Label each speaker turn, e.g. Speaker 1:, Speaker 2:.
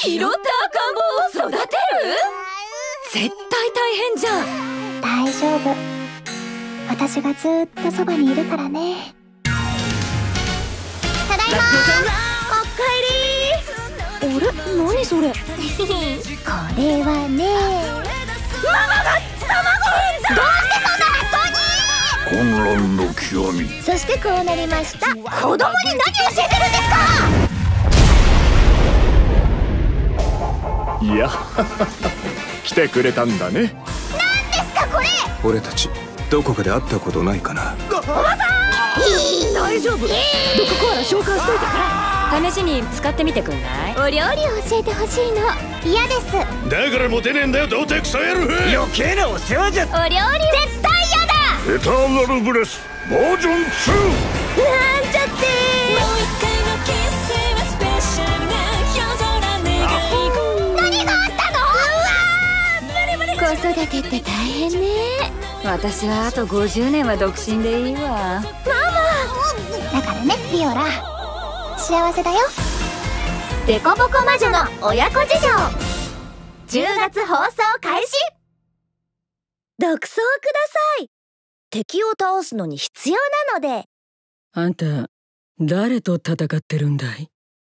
Speaker 1: 拾った赤ん坊を育てる？絶対大変じゃん。
Speaker 2: 大丈夫、私がずっとそばにいるからね。ただいま。おかえり。あれ、何それ。これはね、ママが卵産んだ。どうしてそんな発想に。
Speaker 3: 混乱の極み。
Speaker 2: そしてこうなりました。子供に何教えてるんですか。
Speaker 4: いや来てくれたんだね。
Speaker 2: 何ですかこれ。
Speaker 5: 俺たちどこかで会ったことないかな。
Speaker 2: おばさん。大丈夫、毒コアラ召喚しといたか
Speaker 1: 試しに使ってみてくんない？
Speaker 2: ら。お料理を教えてほしいの。嫌です。
Speaker 3: だからモテねえんだよ、童貞クソ野郎。
Speaker 5: 余計なお世話じゃ。
Speaker 2: お料理絶対嫌だ。
Speaker 3: エターナルブレスバージョン2。
Speaker 2: なんちゃって。何があったの。子育てって大変ね。
Speaker 1: 私はあと50年は独身でいいわ。
Speaker 2: ママ。だからね、ビオラ。幸せだよ。デコボコ魔女の親子事情。10月放送開始。
Speaker 6: 独走ください。敵を倒すのに必要なので。
Speaker 7: あんた誰と戦ってるんだい？